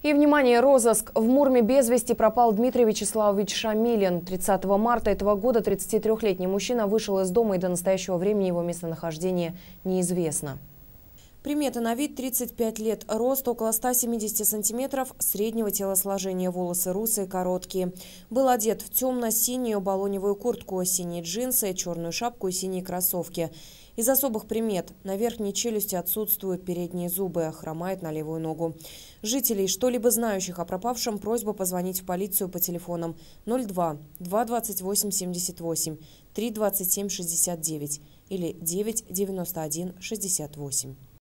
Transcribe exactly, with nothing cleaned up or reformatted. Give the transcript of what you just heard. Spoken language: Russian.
И, внимание, розыск. В Мурме без вести пропал Дмитрий Вячеславович Шамилин. тридцатого марта этого года тридцатитрёхлетний мужчина вышел из дома, и до настоящего времени его местонахождение неизвестно. Приметы на вид: тридцать пять лет, рост около ста семидесяти сантиметров, среднего телосложения, волосы русые, короткие. Был одет в темно-синюю баллоневую куртку, синие джинсы, черную шапку и синие кроссовки. Из особых примет: на верхней челюсти отсутствуют передние зубы, хромает на левую ногу. Жителей, что-либо знающих о пропавшем, просьба позвонить в полицию по телефонам ноль два два двадцать восемь семьдесят восемь три двадцать семь шестьдесят девять или девять девяносто один шестьдесят восемь.